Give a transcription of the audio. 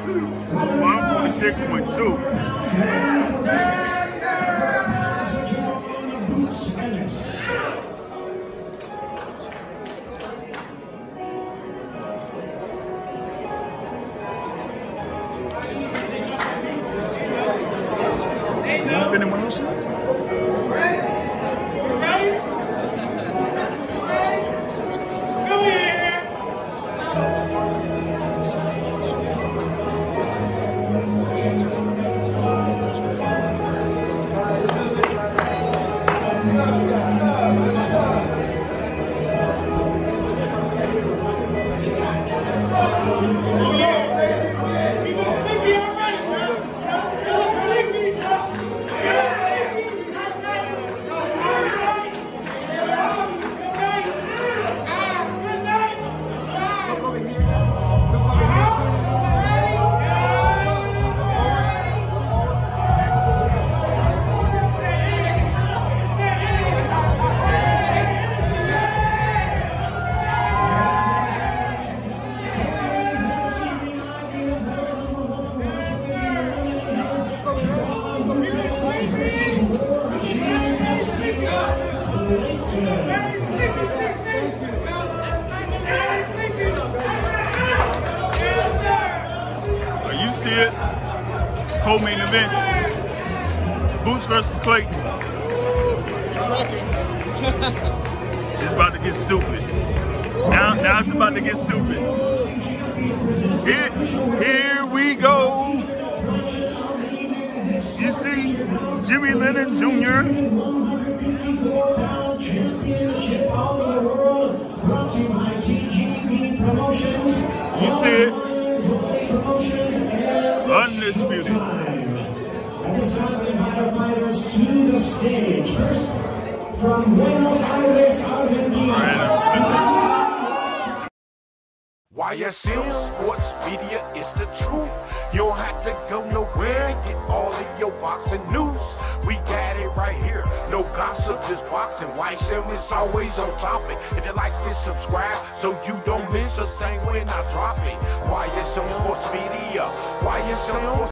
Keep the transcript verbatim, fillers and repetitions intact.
one forty-six point two. Anyone else? Co-main event, Boots versus Clayton. It's about to get stupid. Now, now it's about to get stupid. Here, here we go. You see, Jimmy Lennon Junior You see it. Undisputed. At this time, we invite our fighters to the stage. First, from Buenos Aires, Argentina. Y S M Sports Media is the truth. You don't have to go nowhere and get all of your boxing news. We got it right here. No gossip, just boxing. Y S M is always on topic. If you like this, subscribe so you don't miss a thing when I drop it. Y S M Sports Media. Y S M Sports